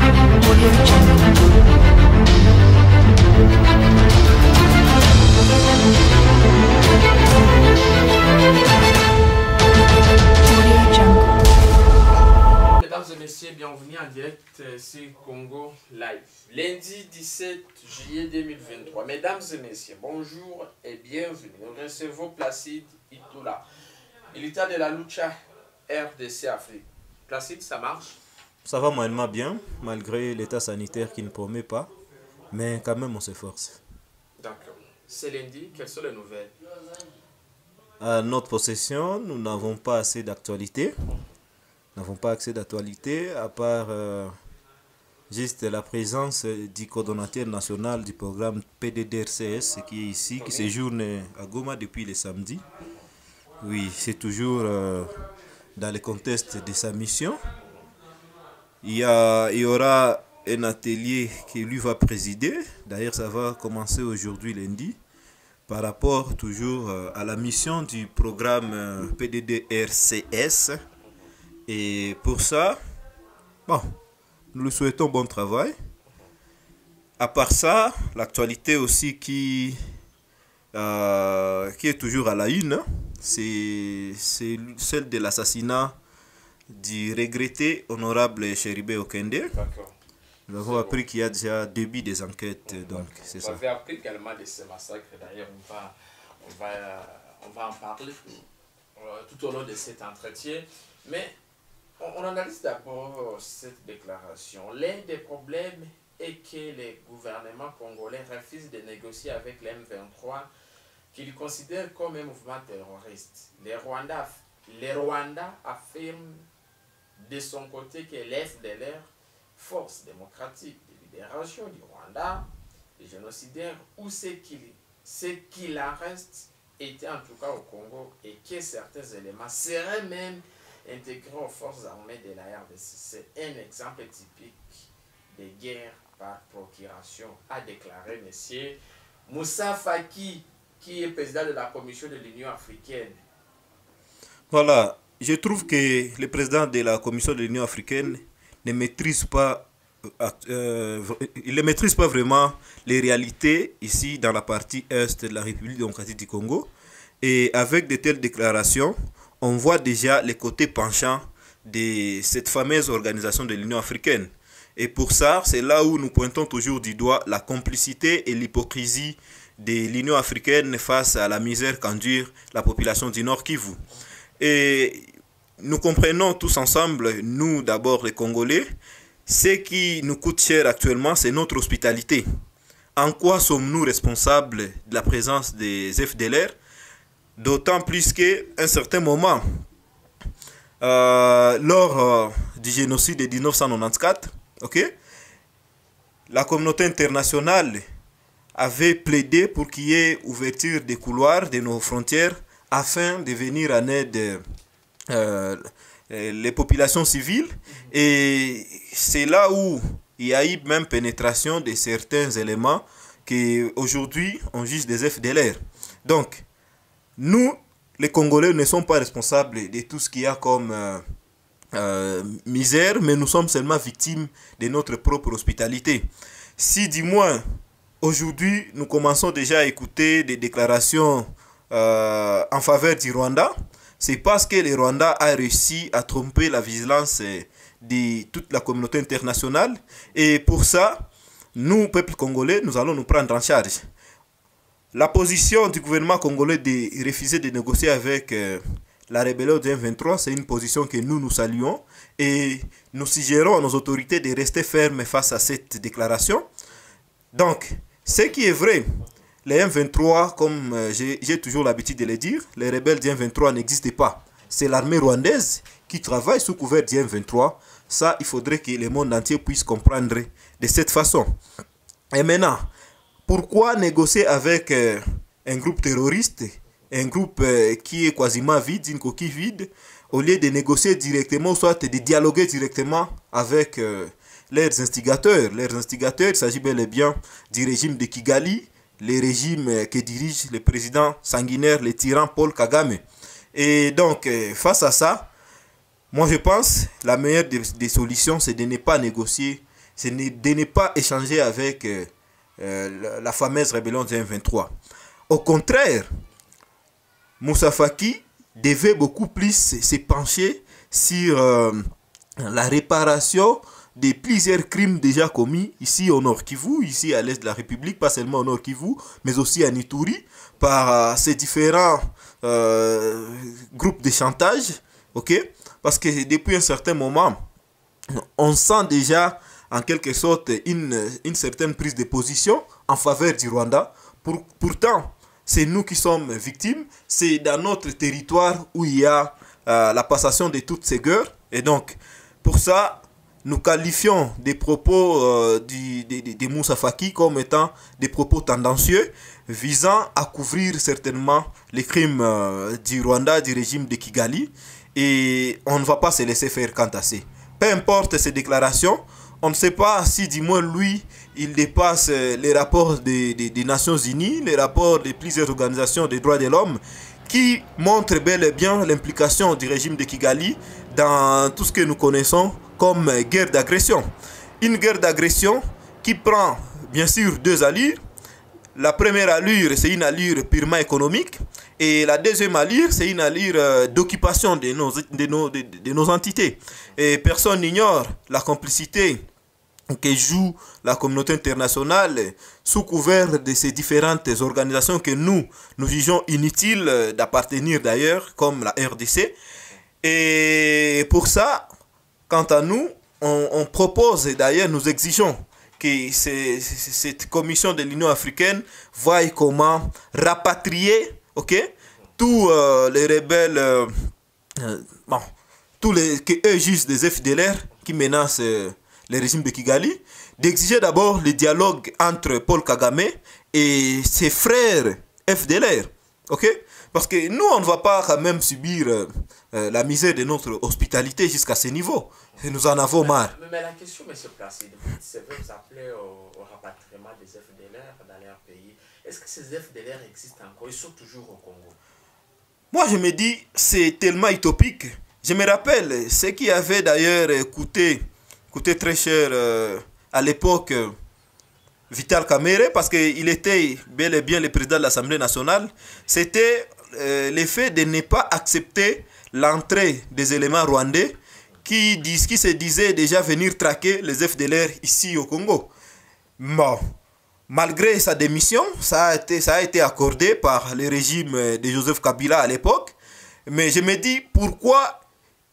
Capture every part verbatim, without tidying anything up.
Mesdames et messieurs, bienvenue en direct sur Congo Live. Lundi dix-sept juillet deux mille vingt-trois. Mesdames et messieurs, bonjour et bienvenue. Nous recevons Placide Itola, militant de la lucha R D C Afrique. Placide, ça marche? Ça va moyennement bien, malgré l'état sanitaire qui ne promet pas, mais quand même on s'efforce. D'accord. C'est lundi, quelles sont les nouvelles? À notre possession, nous n'avons pas assez d'actualité. Nous n'avons pas accès d'actualité, à part euh, juste la présence du coordonnateur national du programme P D D R C S qui est ici, qui séjourne à Goma depuis le samedi. Oui, c'est toujours euh, dans le contexte de sa mission. Il y, a, il y aura un atelier qui lui va présider. D'ailleurs, ça va commencer aujourd'hui lundi, par rapport toujours euh, à la mission du programme euh, P D D R C S. Et pour ça, bon, nous lui souhaitons bon travail. À part ça, l'actualité aussi qui, euh, qui est toujours à la une, c'est celle de l'assassinat du regretté honorable Chéribé Okende. Nous avons appris qu'il y a déjà début des enquêtes, donc c'est ça. Vous avez appris également de ce massacre, d'ailleurs on va, on, va, on va en parler euh, tout au long de cet entretien. Mais on analyse d'abord cette déclaration. L'un des problèmes est que les gouvernements congolais refusent de négocier avec l'M vingt-trois, qu'ils considèrent comme un mouvement terroriste. Les Rwandais, les Rwandais affirment de son côté que l'F D L R, Force démocratique de libération du Rwanda, les génocidaires ou ce qu'il qu en reste étaient en tout cas au Congo et que certains éléments seraient même intégrés aux forces armées de la R D C. C'est un exemple typique de guerre par procuration, a déclaré M. Moussa Faki, qui est président de la Commission de l'Union africaine. Voilà, je trouve que le président de la Commission de l'Union africaine ne maîtrise pas, euh, il ne maîtrise pas vraiment les réalités ici dans la partie est de la République démocratique du Congo. Et avec de telles déclarations, on voit déjà les côtés penchants de cette fameuse organisation de l'Union africaine. Et pour ça, c'est là où nous pointons toujours du doigt la complicité et l'hypocrisie de l'Union africaine face à la misère qu'endure la population du Nord Kivu. Et nous comprenons tous ensemble, nous d'abord les Congolais, ce qui nous coûte cher actuellement, c'est notre hospitalité. En quoi sommes-nous responsables de la présence des F D L R? D'autant plus qu'à un certain moment, euh, lors euh, du génocide de mille neuf cent quatre-vingt-quatorze, okay, la communauté internationale avait plaidé pour qu'il y ait ouverture des couloirs de nos frontières afin de venir en aide euh, les populations civiles. Et c'est là où il y a eu même pénétration de certains éléments qu'aujourd'hui on juge des F D L R. Donc, nous, les Congolais, ne sommes pas responsables de tout ce qu'il y a comme euh, euh, misère, mais nous sommes seulement victimes de notre propre hospitalité. Si, du moins, aujourd'hui, nous commençons déjà à écouter des déclarations euh, en faveur du Rwanda, c'est parce que le Rwanda a réussi à tromper la vigilance de toute la communauté internationale. Et pour ça, nous, peuple congolais, nous allons nous prendre en charge. La position du gouvernement congolais de refuser de négocier avec euh, la rébellion du M vingt-trois, c'est une position que nous nous saluons et nous suggérons à nos autorités de rester fermes face à cette déclaration. Donc, ce qui est vrai, les M vingt-trois, comme euh, j'ai toujours l'habitude de le dire, les rebelles du M vingt-trois n'existent pas. C'est l'armée rwandaise qui travaille sous couvert du M vingt-trois. Ça, il faudrait que le monde entier puisse comprendre de cette façon. Et maintenant, pourquoi négocier avec euh, un groupe terroriste, un groupe euh, qui est quasiment vide, une coquille vide, au lieu de négocier directement, soit de dialoguer directement avec euh, leurs instigateurs. Leurs instigateurs, il s'agit bel et bien du régime de Kigali, le régime euh, que dirige le président sanguinaire, le tyran Paul Kagame. Et donc, euh, face à ça, moi je pense la meilleure des, des solutions, c'est de ne pas négocier c'est de ne pas échanger avec euh, euh, la fameuse rébellion du M vingt-trois. Au contraire, Moussa Faki devait beaucoup plus se pencher sur euh, la réparation de plusieurs crimes déjà commis ici au Nord Kivu, ici à l'est de la République, pas seulement au Nord Kivu, mais aussi à Ituri, par euh, ces différents euh, groupes de chantage, ok? Parce que depuis un certain moment, on sent déjà en quelque sorte une, une certaine prise de position en faveur du Rwanda. Pour, pourtant, c'est nous qui sommes victimes, c'est dans notre territoire où il y a euh, la passation de toutes ces guerres. Et donc, pour ça, nous qualifions des propos euh, du, de, de, de Moussa Faki comme étant des propos tendancieux visant à couvrir certainement les crimes euh, du Rwanda, du régime de Kigali. Et on ne va pas se laisser faire cantasser. Peu importe ces déclarations, on ne sait pas si du moins lui, il dépasse les rapports des, des, des Nations Unies, les rapports de plusieurs organisations des droits de l'homme qui montrent bel et bien l'implication du régime de Kigali dans tout ce que nous connaissons comme guerre d'agression. Une guerre d'agression qui prend bien sûr deux allures. La première allure, c'est une allure purement économique. Et la deuxième allure, c'est une allure euh, d'occupation de nos, de, nos, de, de nos entités. Et personne n'ignore la complicité que joue la communauté internationale sous couvert de ces différentes organisations que nous, nous jugeons inutiles d'appartenir d'ailleurs, comme la R D C. Et pour ça, quant à nous, on, on propose d'ailleurs, nous exigeons que cette commission de l'Union africaine voie comment rapatrier, ok, tous euh, les rebelles, euh, euh, bon, tous les que eux jugent des F D L R qui menacent euh, le régime de Kigali, d'exiger d'abord le dialogue entre Paul Kagame et ses frères F D L R, ok, parce que nous on ne va pas quand même subir euh, euh, la misère de notre hospitalité jusqu'à ce niveau. Et nous en avons marre. Mais, mais la question, M. Placide, c'est vrai, vous appelez au, au rapatriement des F D L R dans leur pays. Est-ce que ces F D L R existent encore? Ils sont toujours au Congo? Moi, je me dis, c'est tellement utopique. Je me rappelle ce qui avait d'ailleurs coûté, coûté très cher euh, à l'époque euh, Vital Kamerhe, parce qu'il était bel et bien le président de l'Assemblée nationale. C'était euh, le fait de ne pas accepter l'entrée des éléments rwandais qui, disent, qui se disaient déjà venir traquer les F D L R ici au Congo. Bon, malgré sa démission, ça a été, ça a été accordé par le régime de Joseph Kabila à l'époque. Mais je me dis, pourquoi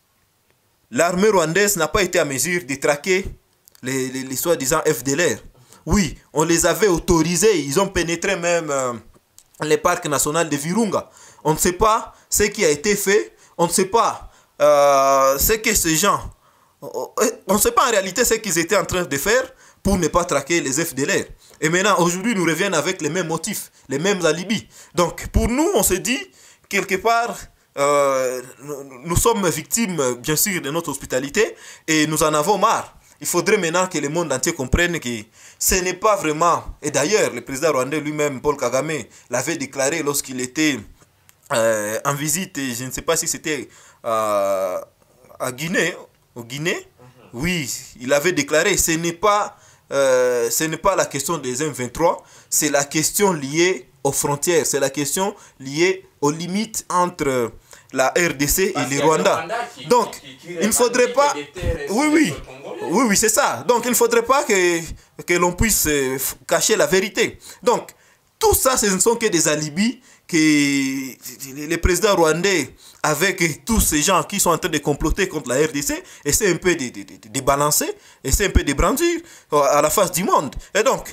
l'armée rwandaise n'a pas été à mesure de traquer les, les, les soi-disant F D L R? Oui, on les avait autorisés, ils ont pénétré même euh, les parcs nationaux de Virunga. On ne sait pas ce qui a été fait, on ne sait pas Euh, c'est que ces gens, on ne sait pas en réalité ce qu'ils étaient en train de faire pour ne pas traquer les F D L R. Et maintenant, aujourd'hui, nous reviennent avec les mêmes motifs, les mêmes alibis. Donc, pour nous, on se dit, quelque part, euh, nous sommes victimes, bien sûr, de notre hospitalité et nous en avons marre. Il faudrait maintenant que le monde entier comprenne que ce n'est pas vraiment... Et d'ailleurs, le président rwandais lui-même, Paul Kagame, l'avait déclaré lorsqu'il était euh, en visite, je ne sais pas si c'était... Euh, à Guinée, au Guinée, mm-hmm. Oui, il avait déclaré, ce n'est pas, euh, ce n'est pas la question des M vingt-trois, c'est la question liée aux frontières, c'est la question liée aux limites entre la R D C Parce et le Rwanda. Qui, Donc, qui, qui, qui il ne faudrait pas... Oui, oui, oui, oui, c'est ça. Donc, il ne faudrait pas que, que l'on puisse cacher la vérité. Donc, tout ça, ce ne sont que des alibis que le président rwandais, avec tous ces gens qui sont en train de comploter contre la R D C, essaie un peu de, de, de, de balancer, essaie un peu de brandir à la face du monde. Et donc,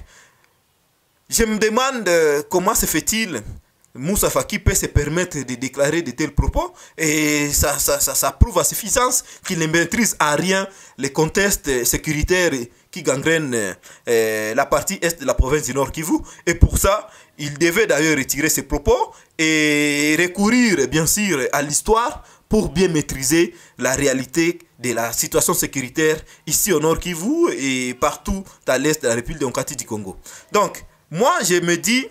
je me demande comment se fait-il Moussa Faki peut se permettre de déclarer de tels propos, et ça, ça, ça, ça prouve à suffisance qu'il ne maîtrise à rien les contextes sécuritaires qui gangrènent euh, la partie est de la province du Nord Kivu. Et pour ça, il devait d'ailleurs retirer ses propos et recourir bien sûr à l'histoire pour bien maîtriser la réalité de la situation sécuritaire ici au Nord Kivu et partout à l'est de la République démocratique du Congo. Donc, moi je me dis,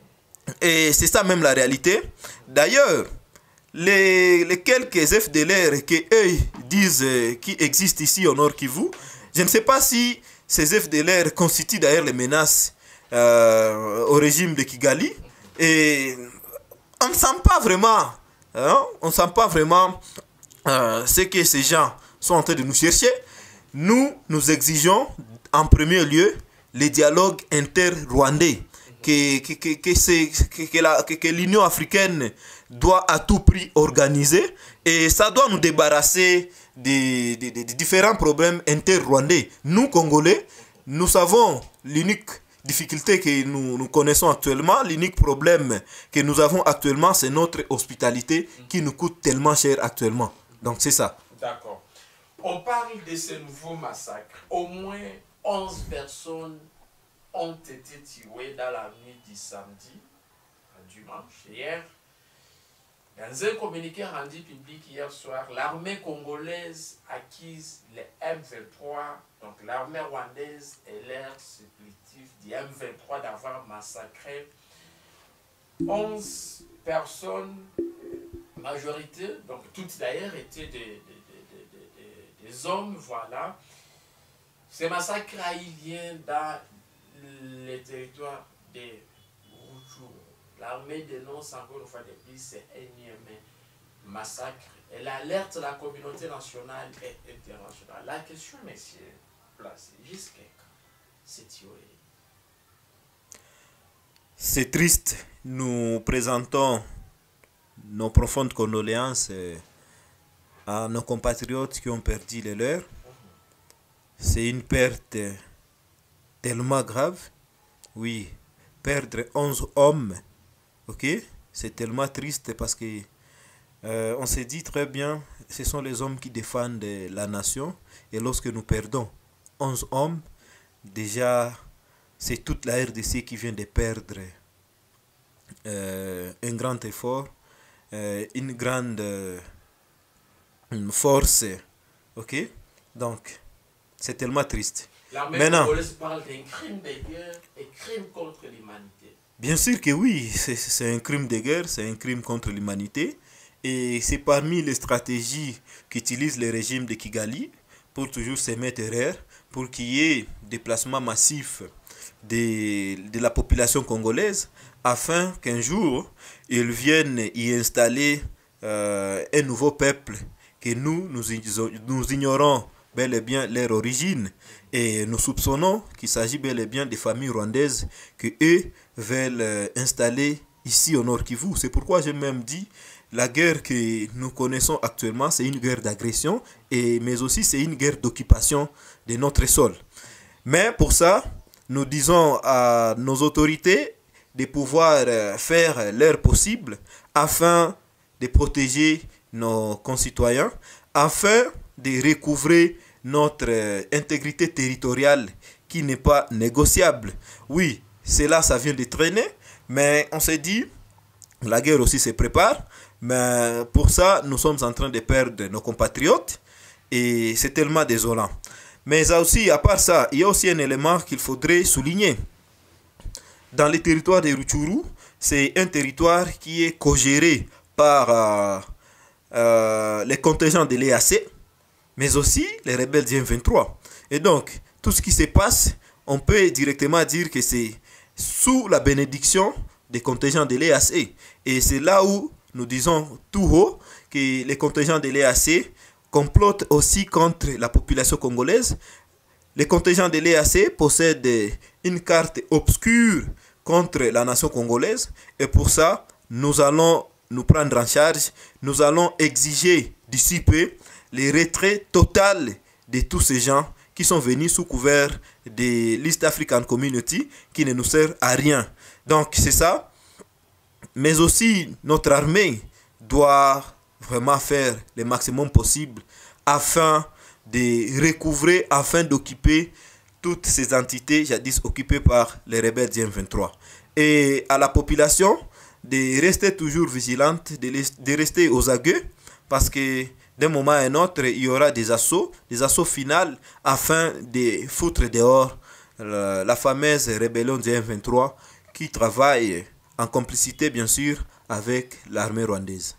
et c'est ça même la réalité, d'ailleurs, les, les quelques F D L R que eux disent qui existent ici au Nord Kivu, je ne sais pas si ces F D L R constituent d'ailleurs les menaces euh, au régime de Kigali. Et on ne sent pas vraiment, hein, on ne sent pas vraiment euh, ce que ces gens sont en train de nous chercher. Nous, nous exigeons en premier lieu les dialogues inter-rwandais que, que, que, que, que, la, que, que l'Union africaine doit à tout prix organiser. Et ça doit nous débarrasser des, des, des différents problèmes inter-rwandais. Nous, Congolais, nous savons l'unique difficulté que nous, nous connaissons actuellement, l'unique problème que nous avons actuellement, c'est notre hospitalité qui nous coûte tellement cher actuellement. Donc c'est ça. D'accord. On parle de ce nouveau massacre. Au moins onze personnes ont été tuées dans la nuit du samedi à dimanche. Hier, dans un communiqué rendu public hier soir, l'armée congolaise accuse les M vingt-trois, donc l'armée rwandaise et l'air supplétif du M vingt-trois d'avoir massacré onze personnes, majorité, donc toutes d'ailleurs étaient des, des, des, des, des, des hommes, voilà. Ce massacre a eu lieu dans le territoire de Rutshuru. L'armée dénonce encore une fois de plus ce énième massacre. Elle alerte la communauté nationale et internationale. La question, messieurs, placée, jusqu'à quand c'est tué? C'est triste. Nous présentons nos profondes condoléances à nos compatriotes qui ont perdu les leurs. C'est une perte tellement grave. Oui, perdre onze hommes, ok, c'est tellement triste parce que euh, on s'est dit très bien, ce sont les hommes qui défendent la nation. Et lorsque nous perdons onze hommes, déjà, c'est toute la R D C qui vient de perdre euh, un grand effort, euh, une grande euh, une force, ok. Donc, c'est tellement triste. L'armée congolaise parle d'un crime de guerre et crime contre l'humanité. Bien sûr que oui, c'est un crime de guerre, c'est un crime contre l'humanité. Et c'est parmi les stratégies qu'utilise le régime de Kigali pour toujours se mettre erreur, pour qu'il y ait des déplacements massifs de, de la population congolaise, afin qu'un jour, ils viennent y installer euh, un nouveau peuple que nous, nous, nous ignorons bel et bien leur origine, et nous soupçonnons qu'il s'agit bel et bien des familles rwandaises que eux veulent euh, installer ici au Nord Kivu. C'est pourquoi j'ai même dit la guerre que nous connaissons actuellement, c'est une guerre d'agression, et mais aussi c'est une guerre d'occupation de notre sol. Mais pour ça, nous disons à nos autorités de pouvoir euh, faire leur possible afin de protéger nos concitoyens, afin de recouvrer notre euh, intégrité territoriale qui n'est pas négociable. Oui, cela, ça vient de traîner, mais on s'est dit, la guerre aussi se prépare, mais pour ça, nous sommes en train de perdre nos compatriotes, et c'est tellement désolant. Mais aussi, à part ça, il y a aussi un élément qu'il faudrait souligner. Dans le territoire de Rutshuru, c'est un territoire qui est co-géré par euh, euh, les contingents de l'E A C, mais aussi les rebelles du M vingt-trois. Et donc, tout ce qui se passe, on peut directement dire que c'est sous la bénédiction des contingents de l'E A C. Et c'est là où nous disons tout haut que les contingents de l'E A C complotent aussi contre la population congolaise. Les contingents de l'E A C possèdent une carte obscure contre la nation congolaise. Et pour ça, nous allons nous prendre en charge. Nous allons exiger d'ici peu les retraits total de tous ces gens qui sont venus sous couvert de l'East African Community qui ne nous sert à rien. Donc c'est ça. Mais aussi notre armée doit vraiment faire le maximum possible afin de recouvrer, afin d'occuper toutes ces entités jadis occupées par les rebelles du M vingt-trois. Et à la population de rester toujours vigilante, de, de rester aux aguets, parce que d'un moment à un autre, il y aura des assauts, des assauts finaux afin de foutre dehors la, la fameuse rébellion du M vingt-trois qui travaille en complicité, bien sûr, avec l'armée rwandaise.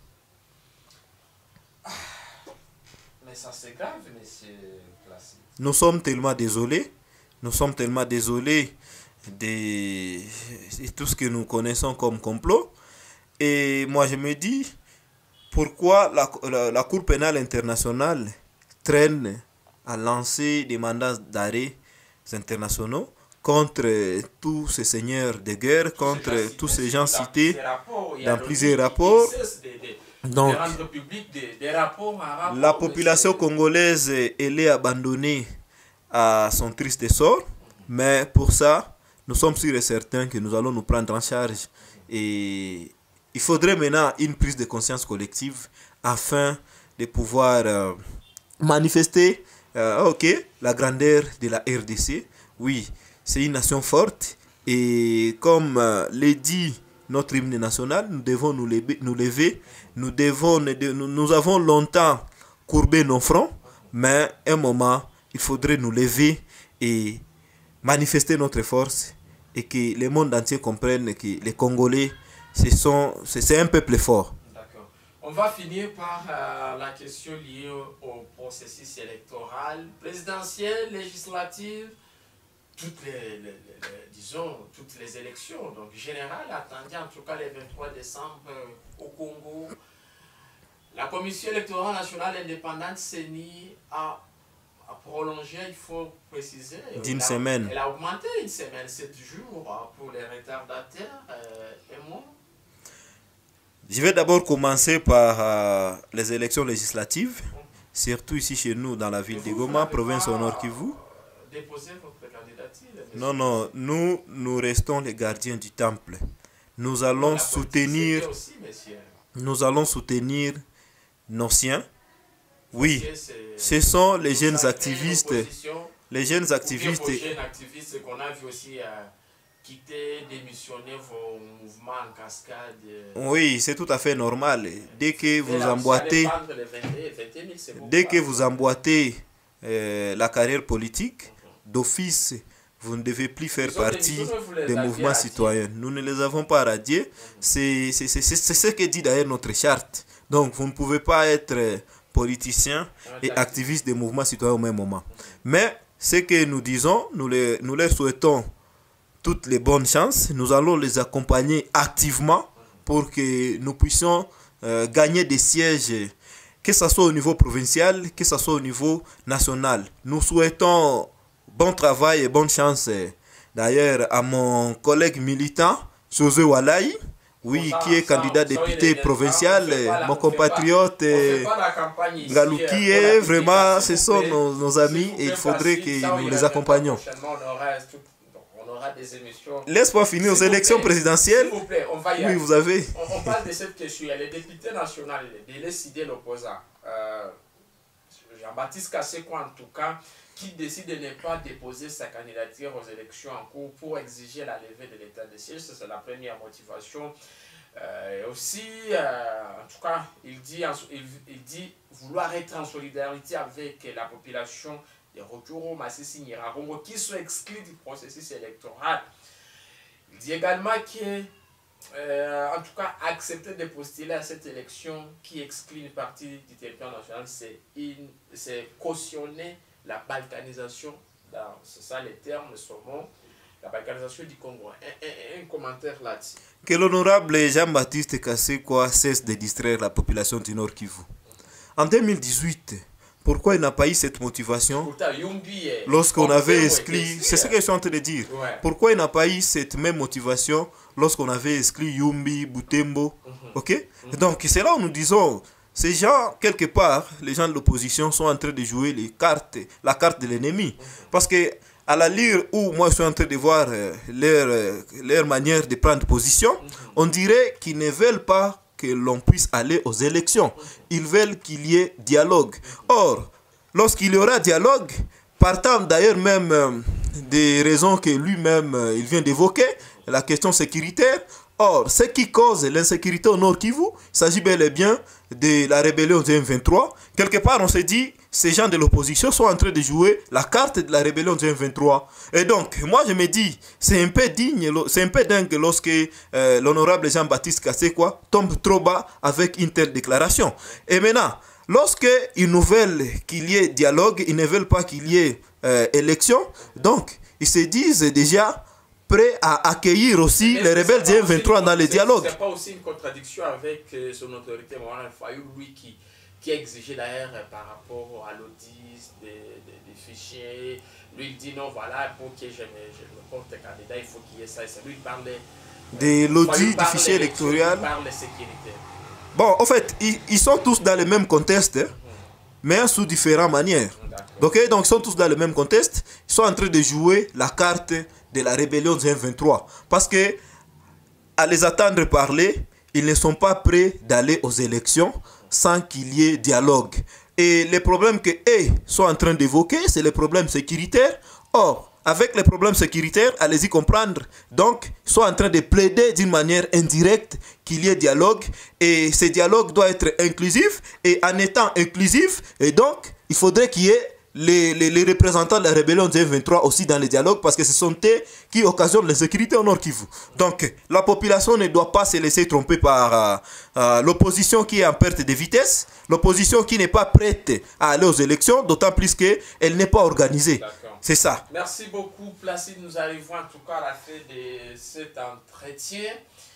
Mais ça c'est grave, monsieur Placide. Nous sommes tellement désolés. nous sommes tellement désolés de, de tout ce que nous connaissons comme complot. Et moi je me dis, pourquoi la, la, la Cour pénale internationale traîne à lancer des mandats d'arrêt internationaux contre tous ces seigneurs de guerre, contre tous ces gens cités dans plusieurs rapports. Donc, la population congolaise, elle est abandonnée à son triste sort, mais pour ça, nous sommes sûrs et certains que nous allons nous prendre en charge. Et il faudrait maintenant une prise de conscience collective afin de pouvoir euh, manifester euh, ok, la grandeur de la R D C. Oui, c'est une nation forte et comme euh, l'a dit notre hymne national, nous devons nous lever, nous, lever, nous, devons, nous, nous avons longtemps courbé nos fronts, mais à un moment, il faudrait nous lever et manifester notre force et que le monde entier comprenne que les Congolais, c'est un peuple fort. D'accord. On va finir par euh, la question liée au, au processus électoral, présidentiel, législatif, toutes les, les, les, les, disons, toutes les élections, donc générales, attendues en tout cas le vingt-trois décembre euh, au Congo. La Commission électorale nationale indépendante, C E N I, a, a prolongé, il faut préciser, d'une semaine. Elle a augmenté une semaine, sept jours pour les retardataires euh, et moi. Je vais d'abord commencer par euh, les élections législatives, surtout ici chez nous dans la ville de Goma, province au Nord Kivu. Déposer votre candidature? Non, non, nous, nous restons les gardiens du temple. Nous allons soutenir, aussi, nous allons soutenir nos siens. Oui, ce sont les jeunes activistes, les jeunes activistes. Les jeunes activistes qu'on a vu aussi euh, quitter, démissionner vos mouvements en cascade. Euh. Oui, c'est tout à fait normal. Dès que vous emboîtez, dès que vous emboîtez euh, la carrière politique, d'office, vous ne devez plus faire partie des mouvements citoyens. Nous ne les avons pas radiés. C'est ce que dit d'ailleurs notre charte. Donc, vous ne pouvez pas être politicien et activiste des mouvements citoyens au même moment. Mais, ce que nous disons, nous, les, nous leur souhaitons toutes les bonnes chances. Nous allons les accompagner activement pour que nous puissions euh, gagner des sièges, que ce soit au niveau provincial, que ce soit au niveau national. Nous souhaitons bon travail et bonne chance d'ailleurs à mon collègue militant, José Walaï, oui, qui est candidat député provincial, mon compatriote Galouki, est vraiment, ce sont nos, nos amis et il faudrait que nous les accompagnions. Laisse-moi finir aux élections présidentielles. S'il vous plaît, on va y oui, vous avez. On, on parle de cette question. Il y a les députés nationaux, de l'E l'opposant. Euh, Jean-Baptiste Kaseko, en tout cas, qui décide de ne pas déposer sa candidature aux élections en cours pour exiger la levée de l'état de siège. C'est la première motivation. Euh, et aussi, euh, en tout cas, il dit, il, il dit vouloir être en solidarité avec la population de Rutshuru, Masisi, Nyiragongo, qui sont exclus du processus électoral. Il dit également que, euh, en tout cas, accepter de postuler à cette élection qui exclut une partie du territoire national, c'est cautionner la balkanisation, c'est ça les termes, le saumon, la balkanisation du Congo. Un, un, un commentaire là-dessus. Que l'honorable Jean-Baptiste Kaseko cesse de distraire la population du Nord Kivu. En deux mille dix-huit, pourquoi il n'a pas eu cette motivation lorsqu'on avait exclu, c'est ce que je suis en train de dire, ouais. Pourquoi il n'a pas eu cette même motivation lorsqu'on avait exclu Yumbi, Butembo, mm -hmm. Ok, mm -hmm. Donc c'est là où nous disons, ces gens, quelque part, les gens de l'opposition sont en train de jouer les cartes, la carte de l'ennemi. Parce que, à la lire où moi je suis en train de voir euh, leur, euh, leur manière de prendre position, on dirait qu'ils ne veulent pas que l'on puisse aller aux élections. Ils veulent qu'il y ait dialogue. Or, lorsqu'il y aura dialogue, partant d'ailleurs même euh, des raisons que lui-même euh, il vient d'évoquer, la question sécuritaire. Or, ce qui cause l'insécurité au Nord Kivu, il s'agit bel et bien de la rébellion du M vingt-trois. Quelque part, on se dit, ces gens de l'opposition sont en train de jouer la carte de la rébellion du M vingt-trois. Et donc, moi je me dis, c'est un peu digne, c'est un peu dingue lorsque euh, l'honorable Jean-Baptiste Kaseko tombe trop bas avec une telle déclaration. Et maintenant, lorsqu'ils nous veulent qu'il y ait dialogue, ils ne veulent pas qu'il y ait euh, élection, donc ils se disent déjà prêts à accueillir aussi Mais les rebelles du M vingt-trois dans les dialogues. C'est pas aussi une contradiction avec euh, son autorité, Mohamed Fayou, lui qui, qui a exigé d'ailleurs euh, par rapport à l'audit des, des, des fichiers. Lui, il dit non, voilà, pour que je me, je me porte candidat, il faut qu'il y ait ça et ça. Lui, il parle euh, de l'audit du fichier électoral. Il parle de sécurité. Bon, en fait, ils, ils sont tous dans le même contexte, hein, mais sous différentes manières. Okay, donc ils sont tous dans le même contexte. Ils sont en train de jouer la carte de la rébellion du M vingt-trois. Parce que, à les attendre parler, ils ne sont pas prêts d'aller aux élections sans qu'il y ait dialogue. Et les problèmes qu'eux sont en train d'évoquer, c'est les problèmes sécuritaires. Or, avec les problèmes sécuritaires, allez-y comprendre. Donc, ils sont en train de plaider d'une manière indirecte qu'il y ait dialogue. Et ce dialogue doit être inclusif. Et en étant inclusif, et donc, il faudrait qu'il y ait Les, les, les représentants de la rébellion du M vingt-trois aussi dans les dialogues, parce que ce sont eux qui occasionnent l'insécurité au Nord Kivu. Donc la population ne doit pas se laisser tromper par euh, euh, l'opposition qui est en perte de vitesse, l'opposition qui n'est pas prête à aller aux élections, d'autant plus qu'elle n'est pas organisée. C'est ça. Merci beaucoup Placide, nous arrivons en tout cas à la fin de cet entretien.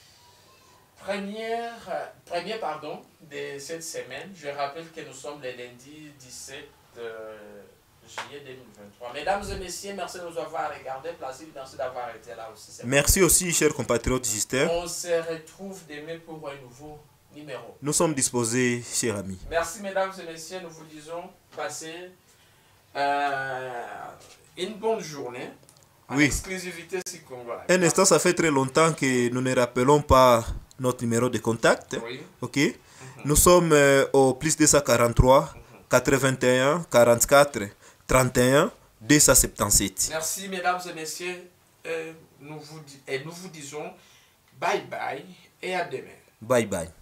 Première, premier pardon, de cette semaine. Je rappelle que nous sommes le lundi dix-sept juillet deux mille vingt-trois. Mesdames et messieurs, merci de nous avoir regardés. Placide, merci d'avoir été là aussi. Merci aussi, chers compatriotes Justin. On se retrouve demain pour un nouveau numéro. Nous sommes disposés, chers amis. Merci, mesdames et messieurs. Nous vous disons, passez euh, une bonne journée. En oui. Exclusivité si Congolais. Un instant, ça fait très longtemps que nous ne rappelons pas notre numéro de contact. Oui. Ok. Mm-hmm. Nous sommes euh, au plus deux cent quarante-trois, mm-hmm. quatre-vingt-un, quarante-quatre, trente et un, deux cent soixante-dix-sept. Merci, mesdames et messieurs. Euh, nous vous, et nous vous disons bye bye et à demain. Bye bye.